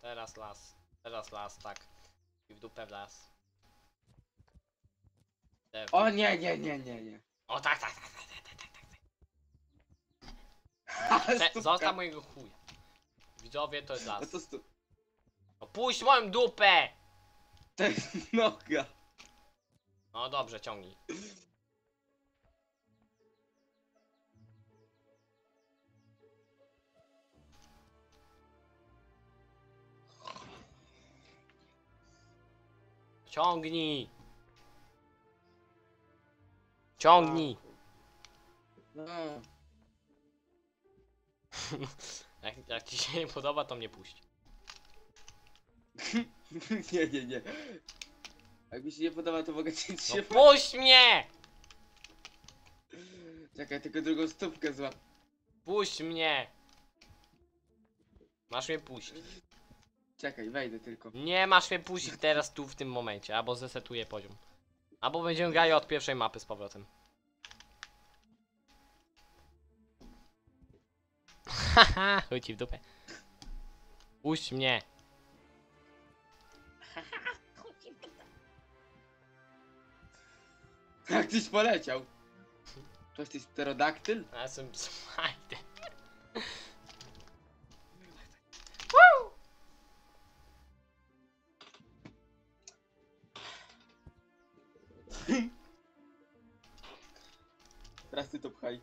Teraz las. Teraz las, tak. I w dupę w las. O nie, nie, nie, nie, nie. O tak, tak, tak, tak, tak, tak, tak. Stópka. Zostaw mojego chuja. Widzowie, to jest No las. to stu... No puść moją dupę! To jest noga. No dobrze, ciągnij. Ciągnij! Ciągnij! No. Jak ci się nie podoba, to mnie puść. Nie, nie, nie. Jak mi się nie podoba, to mogę cię No trzymać. puść mnie! Czekaj, tylko drugą stópkę złap. Puść mnie! Masz mnie puścić. Czekaj, wejdę tylko. Nie masz mnie puścić teraz tu w tym momencie, albo zesetuję poziom. Albo będziemy grali od pierwszej mapy z powrotem. Haha, chuj ci w dupę. Puść mnie. Jak tyś poleciał? To jesteś pterodaktyl? Ja jestem Spider. Teraz ty to pchaj.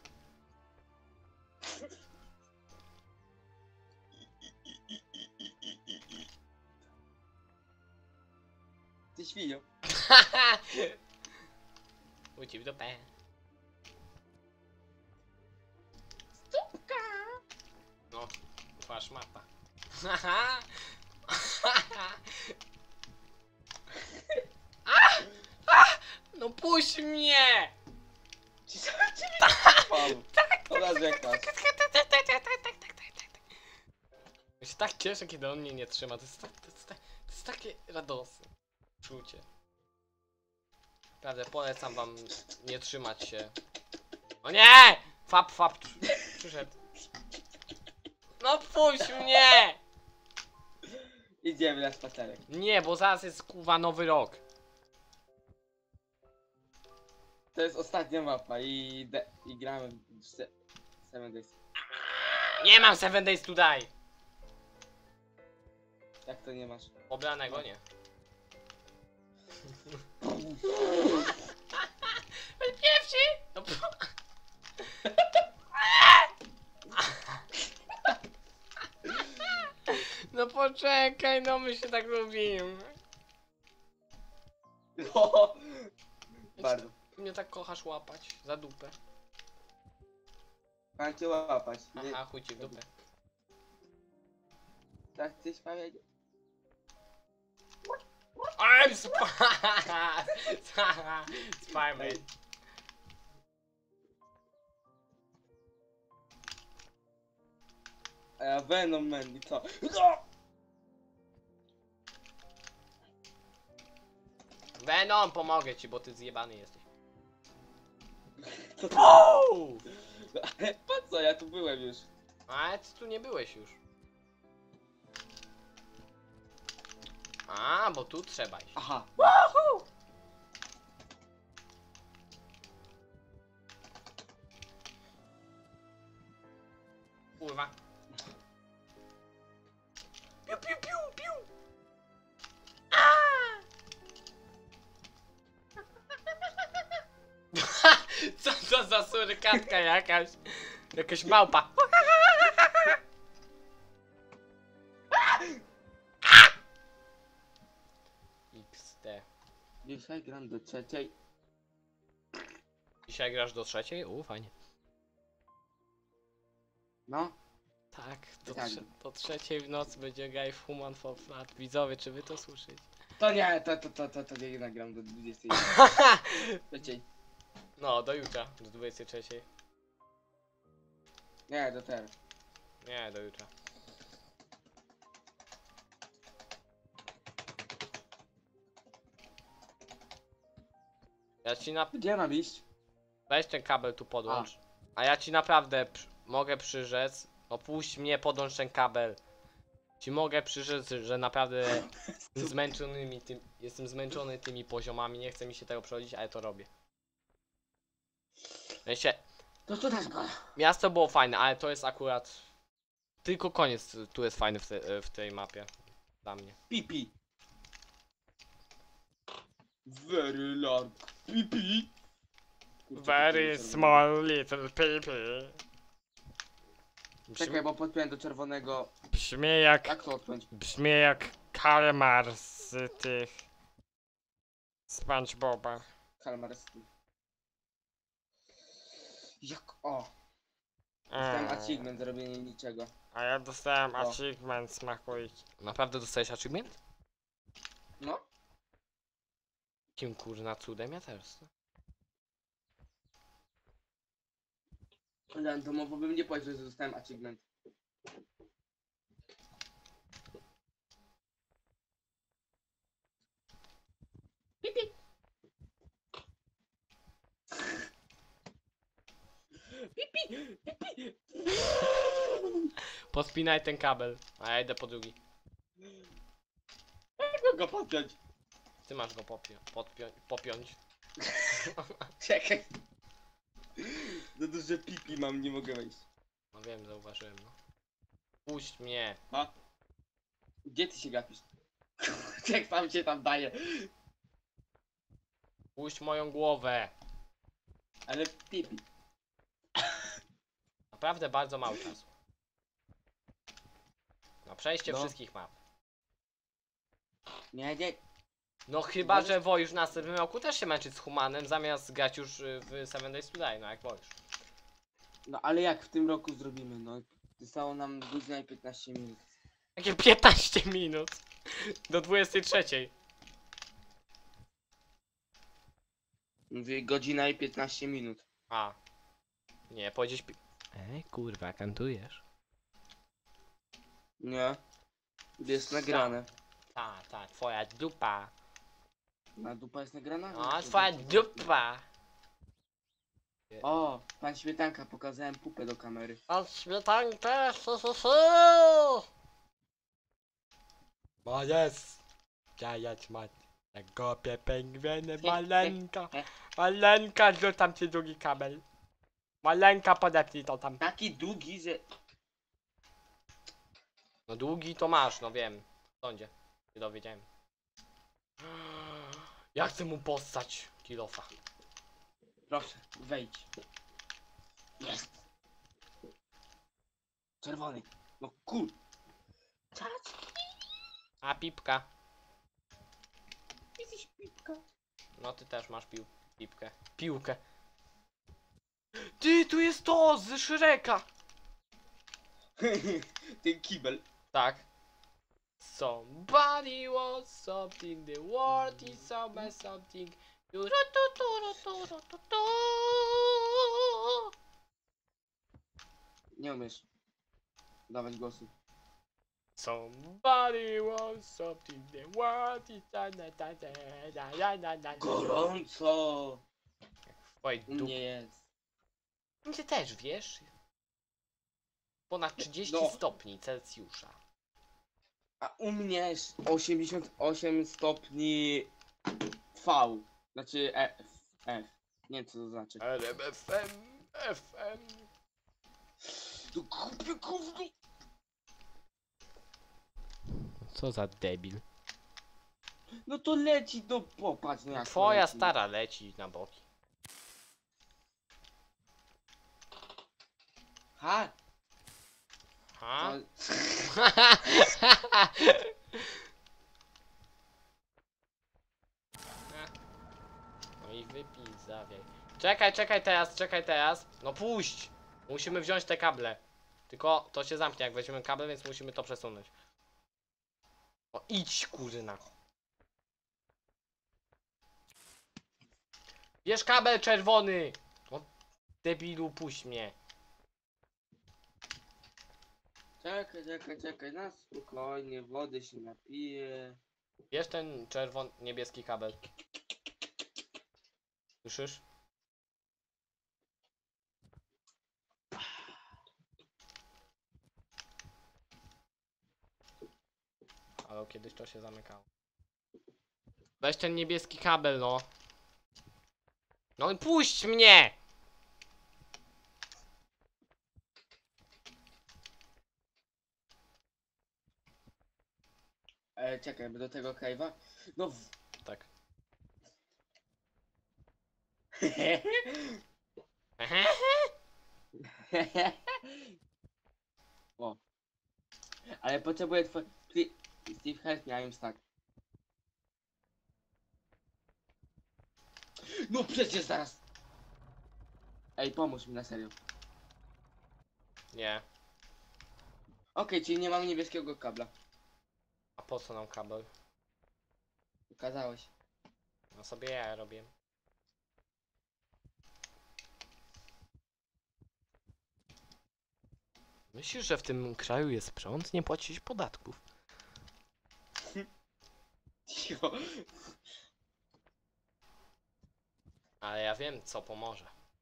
Ty świnio. Chuj ci w dupę. Stópka! No, twarz mapa. No puść mnie! Tak! To narzekasz. Ja się tak cieszę, kiedy on mnie nie trzyma. To jest takie radosne czucie. Naprawdę polecam wam nie trzymać się. O nie! Fap przyszedł. No puść mnie! Idziemy na spacerek. Nie, bo zaraz jest kurwa nowy rok. To jest ostatnia mapa i gramy w 7 Days. Nie mam 7 Days to Die. Jak to nie masz? Pobranego nie. Pierwszy! No, no poczekaj, no my się tak lubimy. No. Bardzo. Mnie tak kochasz łapać za dupę. Mam cię łapać. Nie, Aha, chuj ci w dupę. tak chcesz powiedzieć? I'm Spiderman. A ja Venom Man i co? No! Venom, pomogę ci, bo ty zjebany jesteś. Co ty? Pouu! Ale po co? Ja tu byłem już. Ale ty tu nie byłeś już. A, bo tu trzeba iść. Aha. Woohoo! Kurwa. Piu, piu, piu, piu. Co to za surykatka jakaś? Jakaś małpa. XD. Dzisiaj gram do trzeciej. Dzisiaj grasz do trzeciej? Fajnie. No. Tak, Tak. do trzeciej w nocy będzie graj w Human for Flat. Widzowie, czy wy to słyszycie? To nie, to nie nagram do 20. Trzeciej. No, do jutra, do 23. Nie, do teraz. Nie, do jutra. Ja ci Gdzie mam iść? weź ten kabel tu podłącz. A ja ci naprawdę mogę przyrzec. No puść mnie, podłącz ten kabel. Ci mogę przyrzec, że naprawdę jestem zmęczony tymi poziomami, nie chce mi się tego przechodzić, ale to robię. W sensie, To co dasz go? miasto było fajne, ale to jest akurat... Tylko koniec tu jest fajny w tej mapie. Dla mnie. Pipi. Very large. Pipi. Kurczę, Very to czerwone. small little baby. Czekaj, bo podpiąłem do czerwonego. Brzmi jak... Jak to odpiąć? Brzmi jak kalmar z tych... SpongeBoba. Kalmarsky. Jak o. Dostałem achievement za robienie niczego. A ja dostałem O. achievement smakowicie. Naprawdę dostałeś achievement? No. Kim kurna cudem? Ja też. Randomowo bym nie powiedział, że dostałem achievement. Pipi. Pipi. Pipi. Podpinaj ten kabel, a ja idę po drugi. Jak go podpiąć? Ty masz go popiąć. Czekaj. Za duże pipi mam, nie mogę wejść. No wiem, zauważyłem, no. Puść mnie. A? Gdzie ty się gapisz? Jak sam się tam daje. Puść moją głowę. Ale pipi. Naprawdę bardzo mało czasu. Na przejście No. wszystkich map. Nie. No chyba, że Wojusz w następnym roku też się męczyć z Humanem, zamiast grać już w 7 Days to Die, no jak Wojusz. No ale jak w tym roku zrobimy, no? Zostało nam godzina i 15 minut. Jakie 15 minut? Do 23. Mówię godzina i 15 minut. A. Nie, powiedzieć Ej, kurwa, kantujesz. Nie. Jest nagrane. Ta, twoja dupa. Na dupa jest nagrana? O, twoja dupa. O, pan Śmietanka, pokazałem pupę do kamery. O, śmietankę, Bo jest. Jajać mać. Jak kopie pingwiny, maleńka. Maleńka, rzucam ci drugi kabel. Maleńka, podepnij to tam. Taki długi, że... No długi to masz, no wiem. W sądzie. Nie dowiedziałem. Ja chcę mu postać kilofa. Proszę, wejdź. Jest. Czerwony. No kur... Czaczki. A pipka. Jesteś pipka. No ty też masz pipkę. Piłkę. Ty, tu jest to z Shreka. Ten kibel. Tak. Somebody was something, the world is something. Nie umiesz dawać głosu. Somebody was something, the world is Gorąco. Oj, U mnie jest. Ty też wiesz? Ponad 30 No. stopni Celsjusza. A u mnie jest 88 stopni V. Znaczy F. Nie wiem co to znaczy. RMFM, FM. To głupie gówno. Co za debil. No to leci, no popatrz no jak to Twoja leci. stara leci na boki. Ha? Ha? To... No i wypij, zawiaj. Czekaj teraz. No puść! Musimy wziąć te kable. Tylko to się zamknie jak weźmiemy kable, więc musimy to przesunąć. O idź kurna. Bierz kabel czerwony! No debilu, puść mnie. Czekaj, na spokojnie, wody się napiję. Bierz ten niebieski kabel. Słyszysz? Ale kiedyś to się zamykało. Weź ten niebieski kabel, no. No i puść mnie! Czekaj, do tego cave'a. No Tak. O. Ale potrzebuję twoje... Steve, help me, I'm stuck. No przecież zaraz! Ej, pomóż mi na serio. Nie. Okej, czyli nie mam niebieskiego kabla. A po co nam kabel? Ukazałeś. No sobie ja robię. Myślisz, że w tym kraju jest prąd? Nie płacić podatków. Cicho. Ale ja wiem, co pomoże.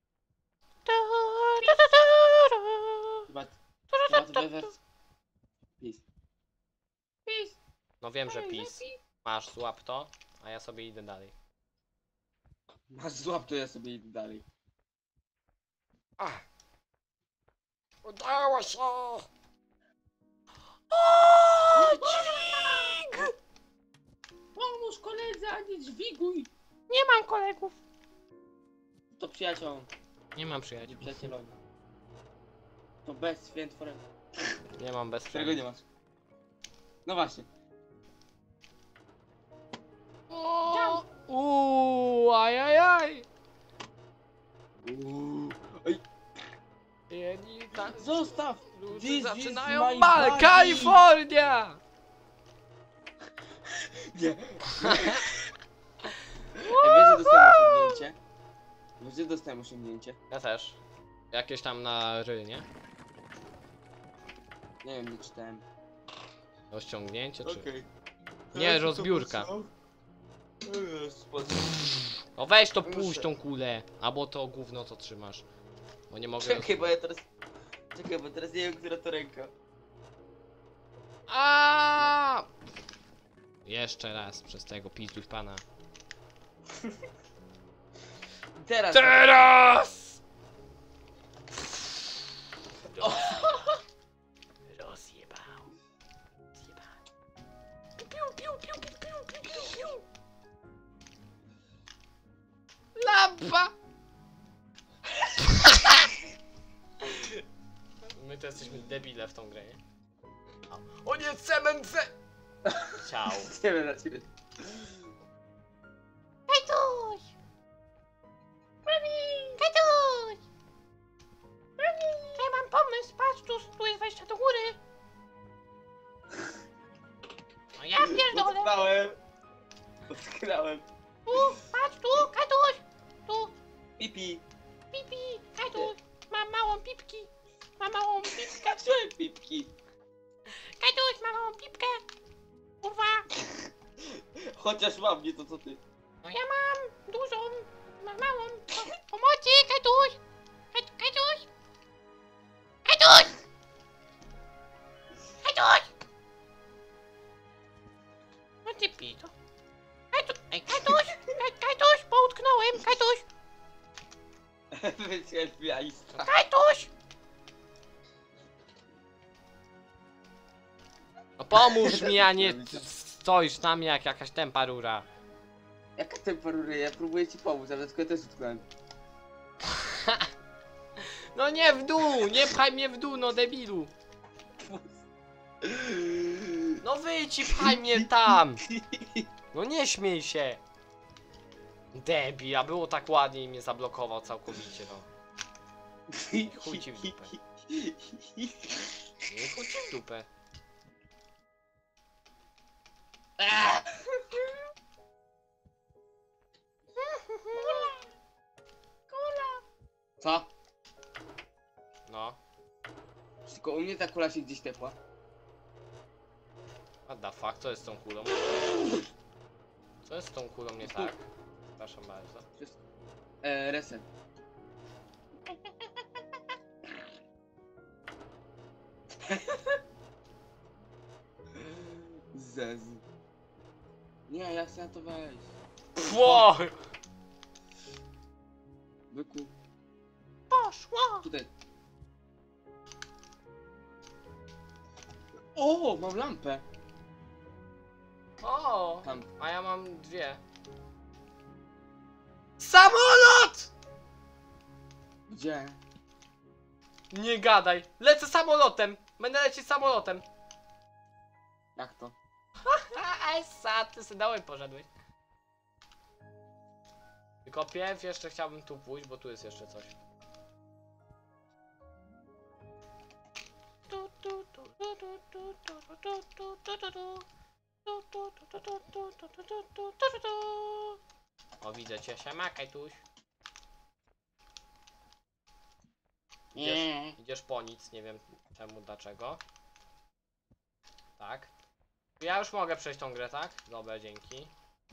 Chyba to bez... Peace. Peace. No wiem, że PiS. Masz, złap to, a ja sobie idę dalej. Masz złap, to ja sobie idę dalej. Ach. Udało się! Dźwig! Pomóż koledze, a nie dźwiguj! Nie mam kolegów. To przyjaciół. Nie mam przyjaciół. Przyjacielowi. To best friend forever. Nie mam bez Którego nie masz. No właśnie. Ajajaj! Ej, Jedni tak zostaw! ludzie This is zaczynają my bal! body. Kalifornia! Nie. Wiesz, że dostałem osiągnięcie? Wiesz, że dostałem osiągnięcie? Ja też. Jakieś tam na nie? Nie wiem, nie czytałem. Rozciągnięcie czy... Okej. Nie, rozbiórka. No weź to puść tą kulę. Albo to gówno co trzymasz. Bo nie mogę... Czekaj, bo ja teraz... Czekaj, bo teraz nie wiem, która to ręka. A! Jeszcze raz przez tego pizduj pana. Teraz! Teraz! Rozjebał. Zjebał. Piu, piu, piu, piu, piu, piu, piu, piu. Lampa! My to jesteśmy debile w tą grę, nie? O nie, cement ze... Ciao. Nie wiem na ciebie. Kajtuś! Kajtuś! Ja mam pomysł, patrz, tu jest wejście do góry. No ja pierdolę. Utknąłem. Utknąłem. Tu, patrz, tu, Kajtuś! Tu, Pipi. pipi, Kajtuś! Mam małą pipki. Mam małą pipkę. Kaczyłem pipki. Kajtuś, mam małą pipkę. Kurwa. Chociaż mam, nie to co ty. No ja mam dużą, mam małą. Pomocy, Kajtuś! Kajtuś! Kajtuś! Kajtuś! No ty pito. Ej, Kajtuś! Kajtuś, poutknąłem, Kajtuś! Wycierpialista. Kajtuś! No pomóż mi, a nie stoisz na mnie jak jakaś tempa rura. Jaka temperatura? Ja próbuję ci pomóc, ale tylko ja też utknąłem. No nie w dół, nie pchaj mnie w dół, no debilu. No wyjdź i pchaj mnie tam. No nie śmiej się. Debil, a było tak ładnie i mnie zablokował całkowicie, no. Chuj ci w dupę. Nie chuj ci w dupę. Co? No. Tylko u mnie ta kula się gdzieś tepła. What the fuck, co jest z tą kulą? Co jest z tą kulą nie tak? Przepraszam bardzo. Reset. Zez. Nie, ja chcę na to wejść. Ło! Byku, Poszło! tutaj. O, mam lampę. O! Tam. A ja mam dwie. Samolot! Gdzie? Nie gadaj. Lecę samolotem. Będę lecieć samolotem. Jak to? Esa, ty se dałem poszedłeś. Tylko pierw jeszcze chciałbym tu pójść, bo tu jest jeszcze coś. O, widzę cię, siema, Kajtuś. Nie. Idziesz po nic, nie wiem czemu, dlaczego. Tak. Ja już mogę przejść tą grę, tak? Dobra, dzięki.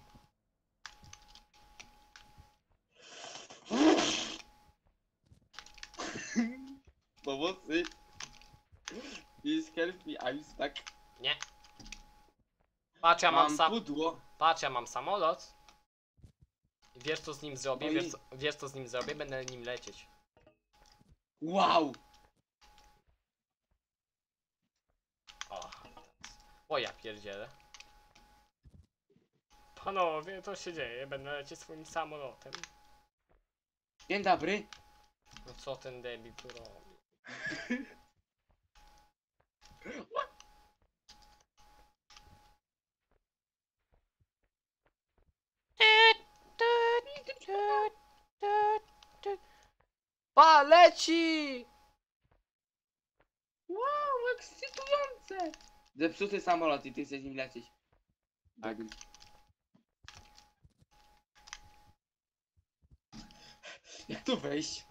Pomocy. Please help me, I'm stuck. Nie. Patrz, ja mam pudło. Patrz, ja mam samolot. I wiesz co z nim zrobię? No i- Wiesz co z nim zrobię? Będę nim lecieć. Wow. O, ja pierdzielę. Panowie, co się dzieje? Będę lecieć swoim samolotem. Dzień dobry. No co ten debil tu robi? Pa, leci! Wow, ekscytujące. Zepsuty samolot i ty chcesz nim lecieć. Tak. Jak tu wejść?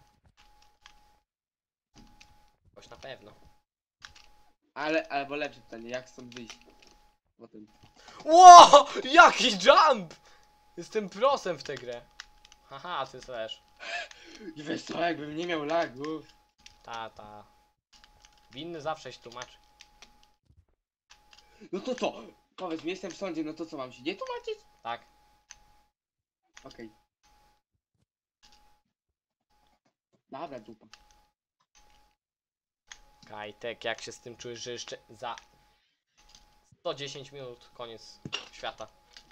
Coś na pewno. Albo lepsze pytanie, jak stąd wyjść? Potem. Ło! Jaki jump! Jestem prosem w tę grę. Haha, ty też. I wiesz co, jakbym nie miał lagów. Ta. Winny zawsze się tłumaczy. No to co? Powiedz mi, jestem w sądzie, no to co, mam się nie tłumaczyć? Tak. Okej. Dobra, dupa. Kajtek, jak się z tym czujesz, że jeszcze za 110 minut koniec świata?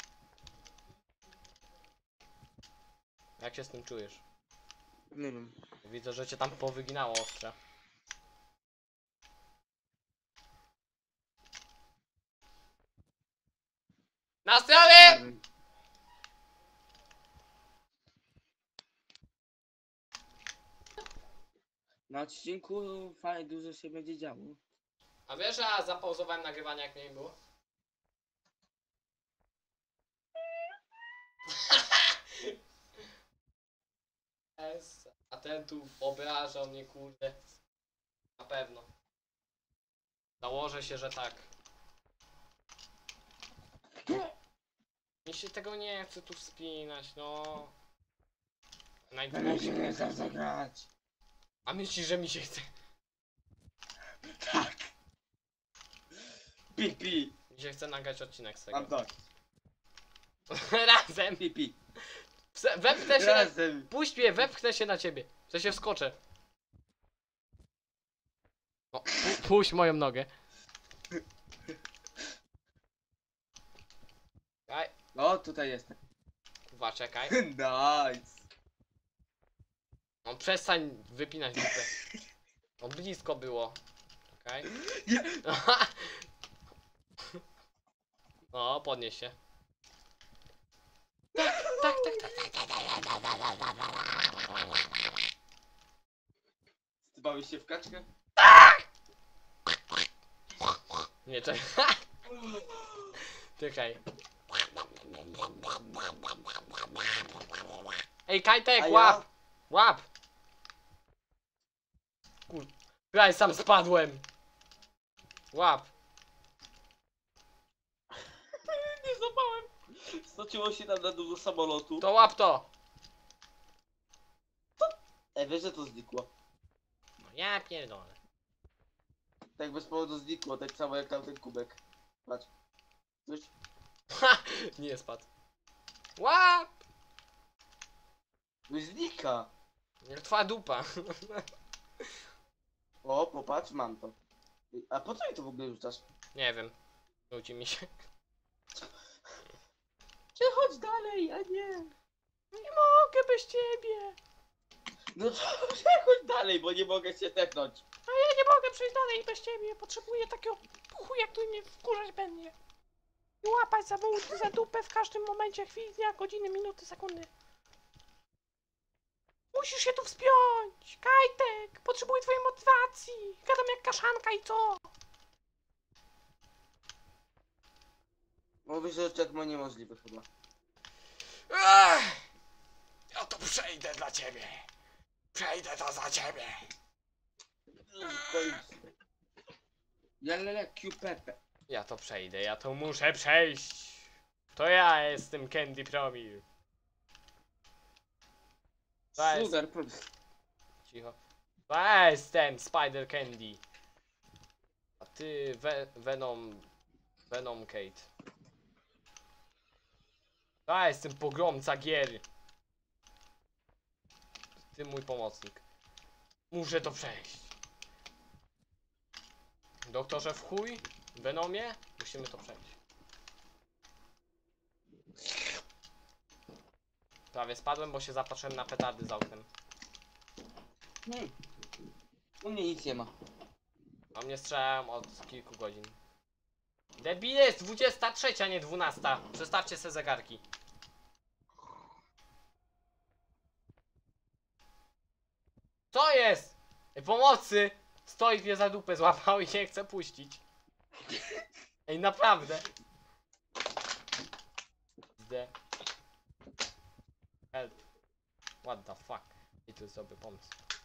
Jak się z tym czujesz? Nie wiem. Widzę, że cię tam powyginało ostrze. Na stronie! Na odcinku fajnie dużo się będzie działo. A wiesz, że ja zapauzowałem nagrywanie, jak mnie nie było? A ten tu obrażał mnie, kurde. Na pewno. Założę się, że tak. Mi się tego nie chce tu wspinać, no. Ale się nie chce zagrać. A myślisz, że mi się chce? Tak. Pipi. Mi się chce nagrać odcinek z tego. Mam dość. Razem! Pipi. Wepchnę się na... Razem. Puść mnie, wepchnę się na ciebie. Że się wskoczę. O, puść moją nogę. Czekaj, O, tutaj jestem. kurwa, czekaj. Nice. No przestań wypinać dupę. No blisko było. Czekaj. Ja... No, podnieś się. Zbałeś się w kaczkę? Nie, czekaj. Czekaj. Ej, Kajtek, A ja? łap! Łap! Kur... Ja sam spadłem! Łap! Nie złapałem. Stoczyło się tam na dół do samolotu. To łap to! Wiesz, że to znikło. No ja pierdolę. Tak bez powodu znikło, tak samo jak tamten kubek. Patrz. Coś? Ha! Nie spadł. Łap! No znika. Jak twoja dupa. O, popatrz, mam to. A po co mi to w ogóle rzucasz? Nie wiem. Rzuci mi się. Czy chodź dalej, a nie. Nie mogę bez ciebie. No chodź dalej, bo nie mogę się tepnąć. A ja nie mogę przejść dalej bez ciebie. Potrzebuję takiego chuja, który mnie wkurzać będzie. I łapać za dupę w każdym momencie, chwili dnia, godziny, minuty, sekundy. Musisz się tu wspiąć! Kajtek! Potrzebuję twojej motywacji! Gadam jak kaszanka i co? Mówisz, że tak ma niemożliwe chyba. Ech! Ja to przejdę dla ciebie. Przejdę to za ciebie. Jalele Pepe. Ja to przejdę, ja to muszę przejść. To ja jestem Candy Promil. To jest... Sugar Promil. Cicho. To ja jestem Spider Candy. A ty Venom Kate. To ja jestem pogromca gier. Ty mój pomocnik. Muszę to przejść. Doktorze w chuj? Venomie? Musimy to przejść. Prawie spadłem, bo się zapatrzyłem na petardy za oknem. U mnie nic nie ma. A mnie strzelają od kilku godzin. Debile, jest 23, a nie 12. Przestawcie se zegarki. Co jest? Ej, pomocy! Stoi mnie za dupę złapał i nie chce puścić. Ej, naprawdę. Zde. Help. What the fuck? I to jest dobry pomysł.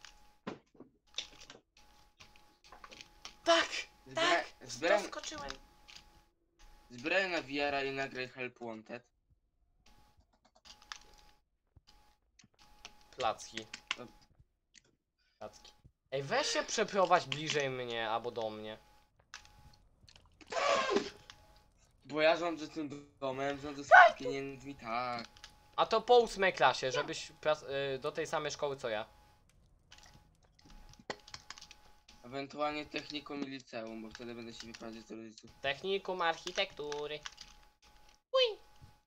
Tak! Tak! Doskoczyłem. Zbieraj na VR-a i nagraj Help Wanted. Placki. Placki. Ej, weź się przeprowadź bliżej mnie albo do mnie. Bo ja rządzę tym domem, rządzę z pieniędzmi, tak. A to po 8 klasie, żebyś do tej samej szkoły co ja. Ewentualnie technikum i liceum, bo wtedy będę się wyprowadzać do rodziców. Technikum architektury. Uj!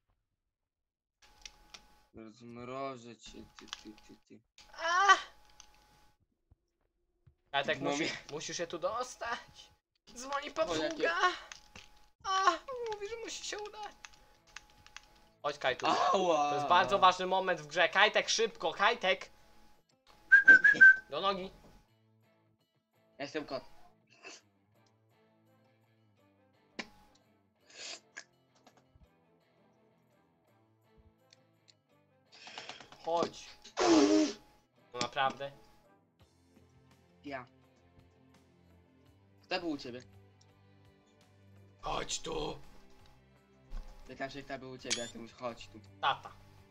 Rozmrożę cię, ty. A! Ale tak No musisz się tu dostać. Dzwoni jakie- papuga. A! Mówi, że musi się udać. Chodź Kajtu. Ała! To jest bardzo ważny moment w grze. Kajtek, szybko, Kajtek! Do nogi. Ja jestem kot. Chodź. No naprawdę. Ja. Kto był u ciebie? Chodź tu. Pytam się, kto był u ciebie, a ty mówisz, chodź tu. Tata.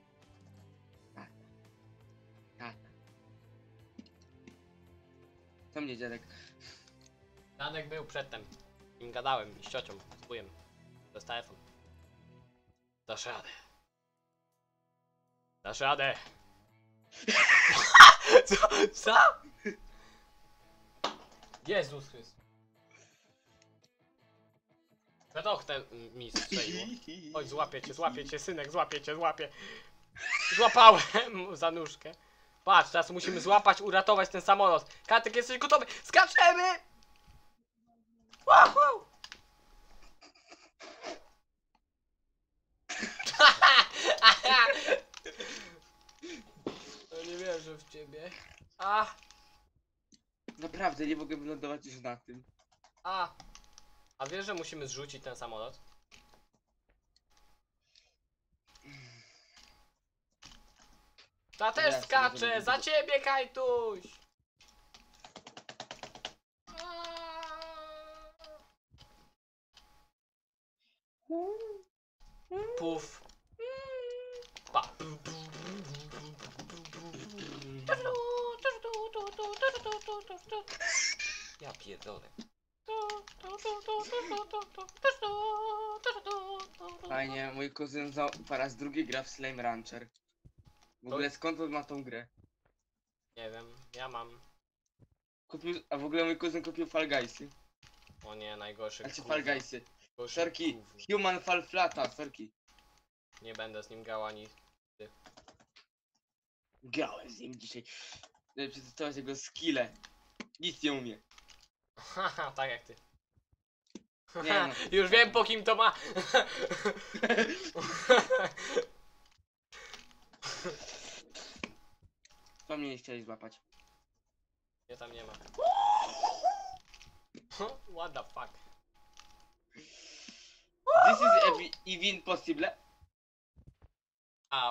Tata. Co mnie dziadek? Danek był przedtem. Im gadałem, z ciocią, z wujem. To jest telefon. Dasz radę. Dasz radę. Co? Jezus Chrystus. Wiadomo, ten mi strzeliło. Chodź, złapię cię, synek, złapię. Złapałem za nóżkę. Patrz, teraz musimy złapać, uratować ten samolot. Katek, jesteś gotowy? Skaczemy! Wow! No nie wierzę w ciebie. A! Naprawdę nie mogę wylądować już na tym. A wiesz, że musimy zrzucić ten samolot? Ta też Ja skacze! sobie Za ciebie, Kajtuś! Puf. Pa. Ja pierdolę. Fajnie, mój kuzyn po raz drugi gra w Slime Rancher. W ogóle skąd on ma tą grę? Nie wiem, ja mam. A w ogóle mój kuzyn kupił Fall Guysy. O nie, najgorszy Znaczy gówno. Fall Guysy. Gorszy Sorki, gówno. Human Fall Flata, sorki. Nie będę z nim grał ani... Grałem z nim dzisiaj. Przetestować jego skille. Nic nie umie. Haha, tak jak ty. Nie no. Już wiem po kim to ma. Co mnie nie chcieli złapać? Nie, tam nie ma. What the fuck? This is even possible. Au.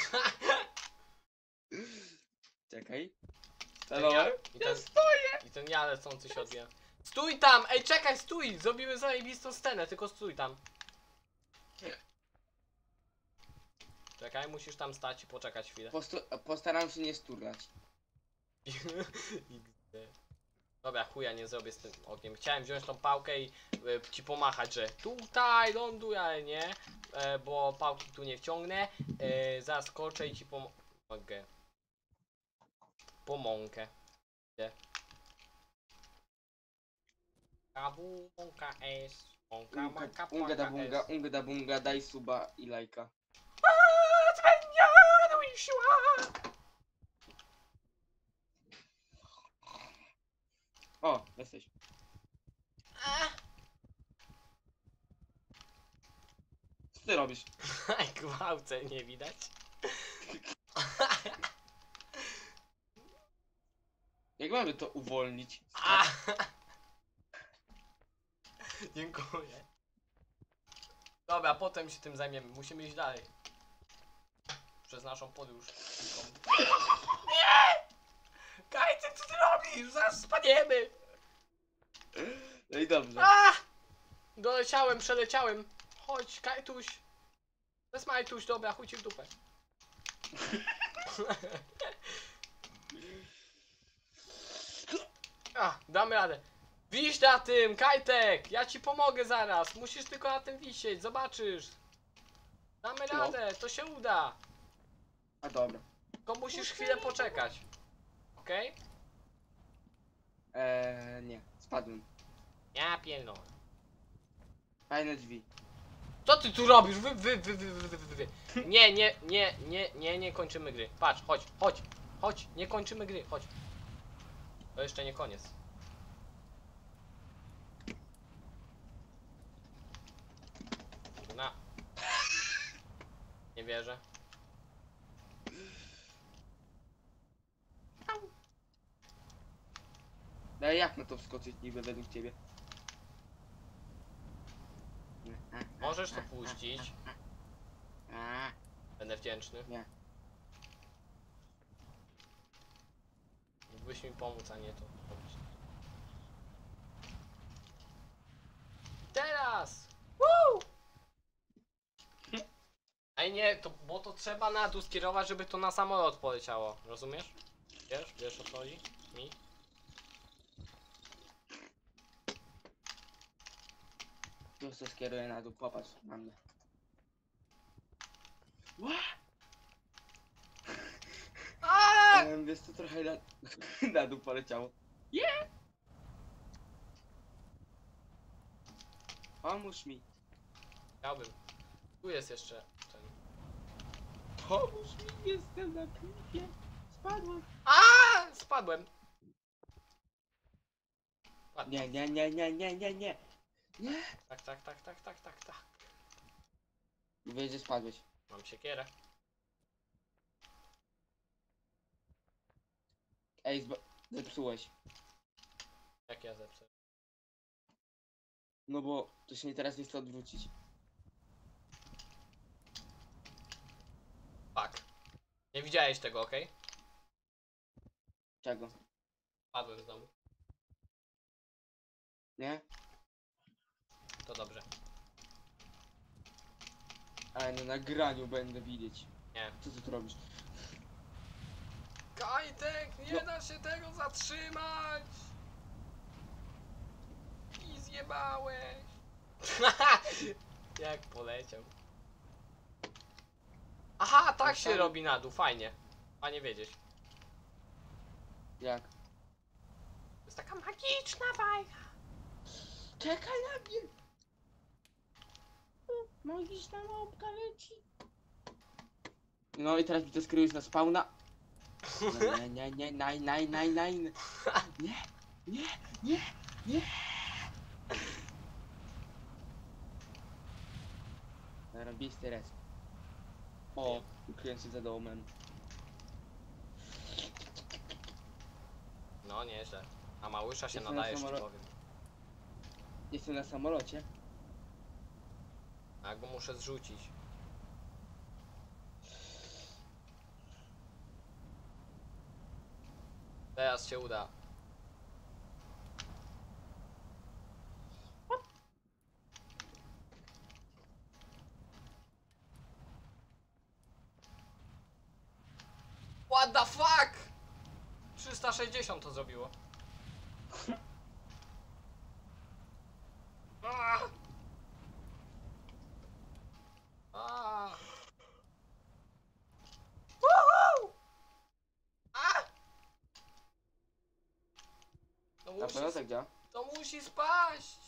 Czekaj. Ten Hello? I ten ja lecący się odbija. Stój tam! Ej, czekaj, stój! Zrobimy zajebistą scenę, tylko stój tam. Czekaj, musisz tam stać i poczekać chwilę. Postaram się nie sturlać. XD. Dobra, chuja nie zrobię z tym ogniem. Chciałem wziąć tą pałkę i ci pomachać, że tutaj ląduj, ale nie. Bo pałki tu nie wciągnę. Zaskoczę i ci pomogę. Pomąkę. Gdzie? Kabunka S. Mąka, maka, Unga da płaka bunga, S. unga da bunga, daj suba i lajka. Zmienianą i siła! O, jesteś. Co ty robisz? Gwałcę, nie widać? Jak mamy to uwolnić? A! Dziękuję. Dobra, potem się tym zajmiemy. Musimy iść dalej. Przez naszą podróż. Nie! Kajty, co ty robisz? Zaraz spadniemy! No i dobrze. A! Doleciałem, przeleciałem. Chodź, Kajtuś. Bez Majtuś, dobra, chuj ci w dupę. A, damy radę. Wiś na tym, Kajtek! Ja ci pomogę zaraz. Musisz tylko na tym wisieć, zobaczysz. Damy No. radę, to się uda. A dobra. Tylko musisz chwilę poczekać. Okej? Nie, spadłem. Ja pierdolę. Fajne drzwi. Co ty tu robisz? Wy. Nie kończymy gry. Patrz, chodź, nie kończymy gry, chodź. To jeszcze nie koniec. Na. Nie wierzę. Ale jak na to wskoczyć niby według ciebie? Możesz to puścić. Będę wdzięczny. Nie. Mógłbyś mi pomóc, a nie to robić. Teraz! Woo! Ej nie, to, bo to trzeba na dół skierować, żeby to na samolot poleciało. Rozumiesz? Wiesz o co chodzi? Mi? Już to skieruję na dół, popatrz na mnie. Wiesz co, trochę na dół poleciało. Pomóż mi. Chciałbym. Tu jest jeszcze ten. Pomóż mi, jestem na klipie. Spadłem. A! Spadłem. Nie. Nie. Tak. Wiesz, że spadłeś. Mam siekierę. Ej, zepsułeś. Jak ja zepsuę? No bo to się teraz nie chce odwrócić. Fuck. Nie widziałeś tego, okej? Czego? Padłem z domu. Nie? To dobrze. Ale na nagraniu będę widzieć. Nie. Co ty tu robisz? Kajtek, nie No. da się tego zatrzymać! I zjebałeś! Jak poleciał. Aha, tak się robi na dół, fajnie. Fajnie wiedzieć. Jak? To jest taka Magiczna bajka. Czekaj na mnie! Magiczna małpka leci. No i teraz mi to skryłeś na spawna. No, nie, nie. Zarobisty res. O, ukryłem się za domem. No nieźle. A małysza się Jestem nadajesz, na ci samolo- powiem. Jestem na samolocie. A go muszę zrzucić. Teraz się uda. What the fuck? 360 to zrobiło. Ah! Ah! Woohoo! Ah! To Na pewno tak działa? to musi spaść.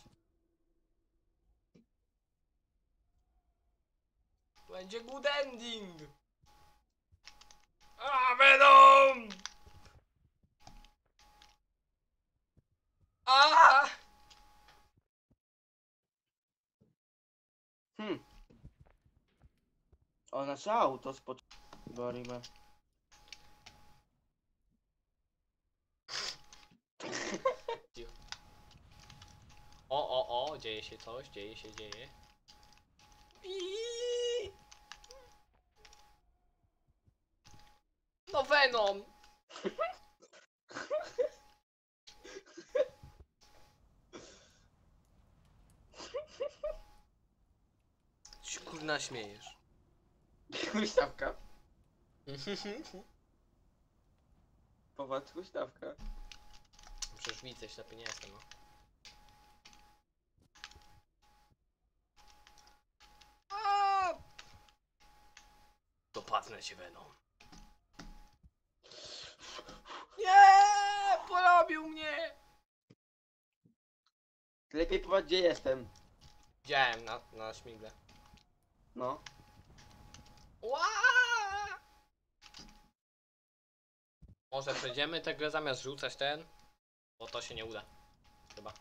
Będzie good ending. A, Venom! A! O, nasze auto Borimy. O, dzieje się coś, dzieje. Iiii. No Venom! Ty się kurna śmiejesz. Huśtawka. Popatrz, huśtawka. Przecież widzę, ślepy nie jestem, no. A! Dopadnę cię, Venom. Nie! Porobił mnie! Lepiej popatrz, gdzie jestem. Widziałem na śmigle. No. Ła! Może przejdziemy tę grę zamiast rzucać ten? Bo to się nie uda. Chyba.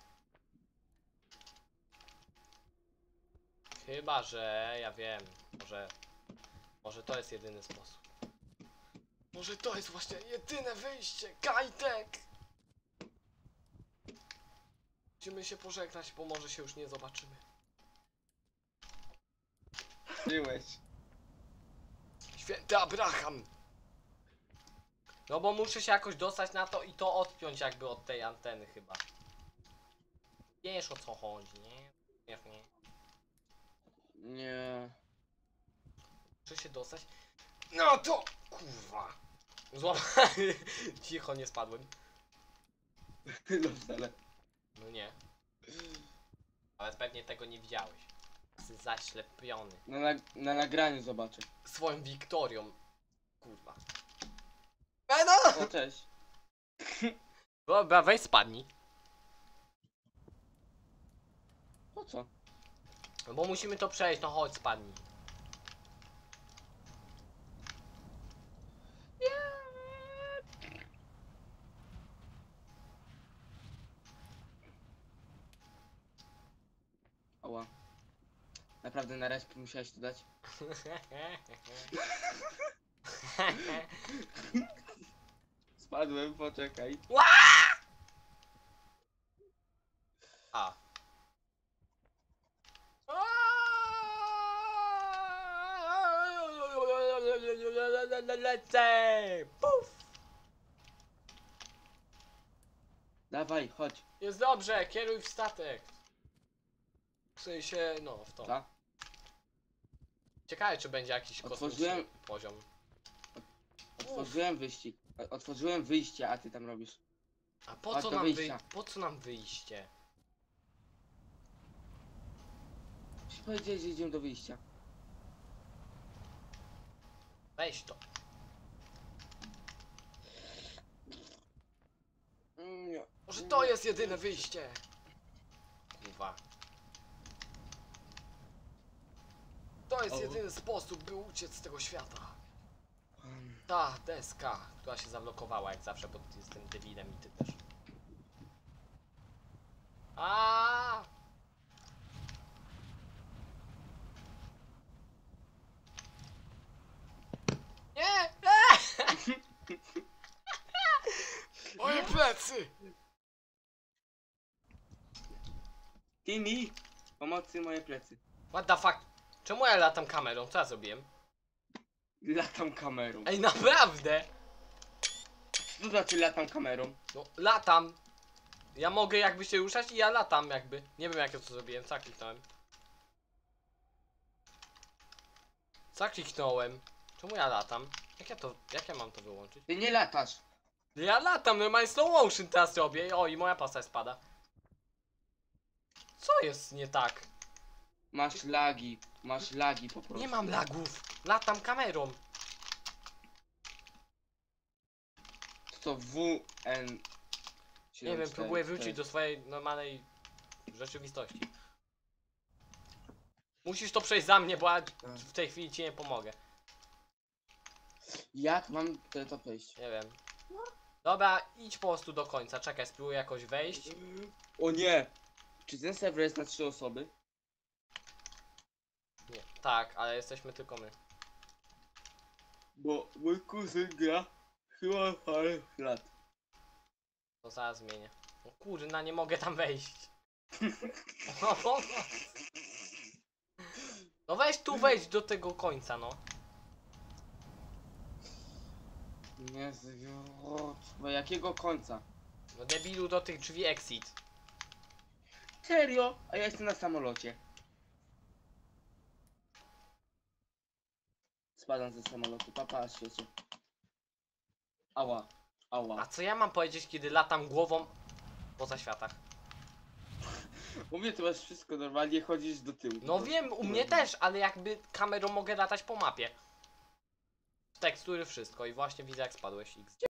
Chyba, że ja wiem. Może to jest jedyny sposób. Może to jest właśnie jedyne wyjście. Kajtek! Musimy się pożegnać, bo może się już nie zobaczymy. Byłeś. Święty Abraham! No bo muszę się jakoś dostać na to i to odpiąć jakby od tej anteny chyba. Wiesz o co chodzi, nie? Wiesz, nie? Nie. Muszę się dostać. No to kurwa! Złapałem. Cicho, nie spadłem. No wcale. No nie. Ale pewnie tego nie widziałeś. Jesteś zaślepiony. Na nagraniu zobaczę. Swoją Wiktorią. Kurwa. O, cześć. Dobra, weź spadnij. Po co? No bo musimy to przejść, no chodź spadnij. Ała. Naprawdę na resp musiałeś to dać? Spadłem, poczekaj. A. Lecę! Puf! Dawaj, chodź. Jest dobrze, kieruj w statek. W sensie, no, w to. Co? Ciekawe, czy będzie jakiś kosmiczny Otworzyłem- poziom. Otworzyłem wyścig. Otworzyłem wyjście, a ty tam robisz. A po Chodź co do nam wyjścia. po co nam wyjście? Powiedziałeś, że idziemy do wyjścia. Weź to. Nie. Może to jest jedyne wyjście. Kurwa. To jest O. jedyny sposób, by uciec z tego świata. Ta deska, która się zablokowała jak zawsze, bo jestem debilem i ty też. A! Nie! Moje plecy! Timmy! Pomocy moje plecy. What the fuck? Czemu ja latam kamerą? Co ja zrobiłem? Latam kamerą. Ej, naprawdę! Co to znaczy latam kamerą? No, latam! Ja mogę jakby się ruszać i ja latam jakby. Nie wiem jak ja to zrobiłem, co kliknąłem. Co kliknąłem? Czemu ja latam? Jak ja mam to wyłączyć? Ty nie latasz. Ja latam, normalnie slow motion teraz robię. O, i moja postać spada. Co jest nie tak? Masz lagi po prostu. Nie mam lagów. Latam kamerą. To WN. Nie wiem, próbuję wrócić do swojej normalnej rzeczywistości. Musisz to przejść za mnie, bo ja w tej chwili ci nie pomogę. Jak mam to przejść? Nie wiem. Dobra, idź po prostu do końca. Czekaj, spróbuję jakoś wejść. O nie! Czy ten serwer jest na 3 osoby? Nie. Tak, ale jesteśmy tylko my. Bo mój kuzyn gra chyba parę lat. To zaraz zmienię. O kurna, nie mogę tam wejść. O pomoc. No weź tu wejdź do tego końca, no. Nie, bo jakiego końca? No debilu do tych drzwi exit. Serio? A ja jestem na samolocie. Spadam ze samolotu, papa, świecie. Ała, A ała. co ja mam powiedzieć, kiedy latam głową poza światach? U mnie to masz wszystko normalnie, chodzisz do tyłu. No wiem, u mnie też, ale jakby kamerą mogę latać po mapie. Tekstury, wszystko i właśnie widzę jak spadłeś.